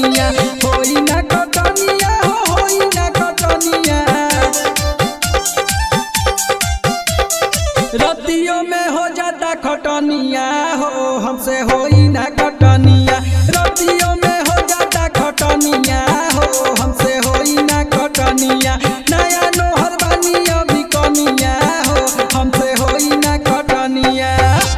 कटनिया होई ना कटनिया होई ना कटनिया। रतियों में हो जाता खटनिया हो हमसे होई ना कटनिया। रतियों में हो जाता खटनिया हो हमसे होई ना कटनिया। नया नोहर बानी अभी कनिया हो हमसे होई ना कटनिया।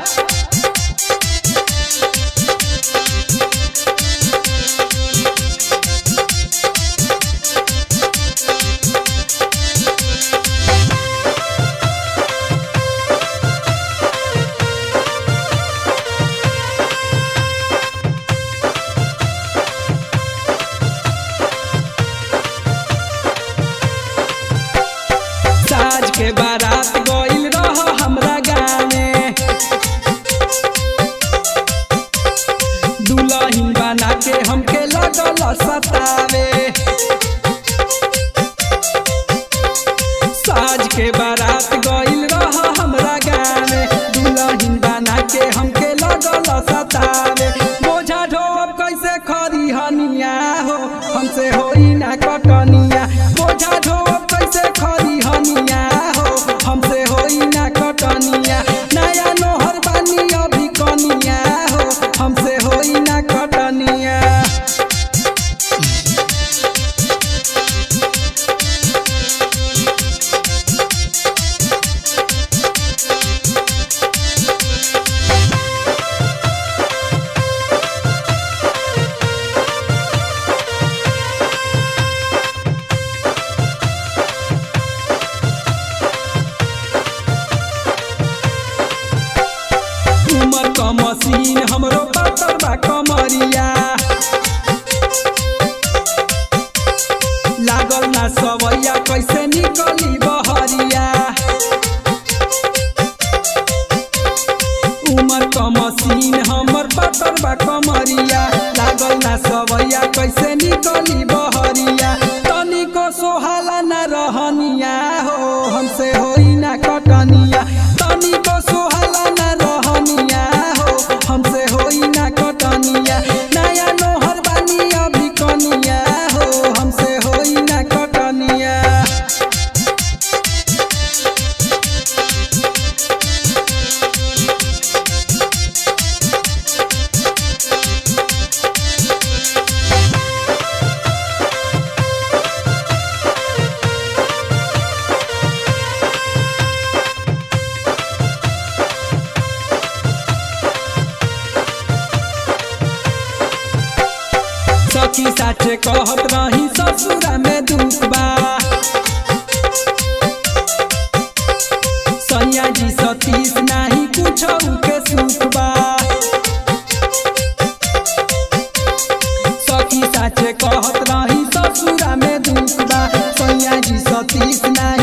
साज के बारात गइल रह हमरा गाँवे, दुल्हन बना के हमके लगल सतावे। साज के बारात गइल रह हमरा गाँवे, दुल्हन बना के हमके लगल सतावे। बोझा ढोब कैसे खरिहनिया हो हमसे होई ना कटनिया। बोझा ढोब कैसे खरिहनिया हो हमसे होई ना कटनिया। नया नोहर बानी अभी कनिया हो हमसे होई ना कटनिया। उमर का मशीन हमरो पातर बा कमरिया, लागल ना सवैया कैसे निकली बहरिया। उमर का मशीन हमर पातर बा कमरिया, लागल ना सवैया कैसे निकली बहरिया। तनिको सोहाला ना रहनिया हो हमसे होई ना कटनिया। तनिको सोहाला ना रहनिया हो हमसे होई ना कटनिया। नया नोहर बानी अभी कनिया हो हमसे होई ना कटनिया। सखी साचे कहत रही ससुरा में दुख बा, सैया जी सतीश नाही कुछ के सुख बा। सखी साचे कहत रही ससुरा में दुख बा, सैया जी सतीश नाही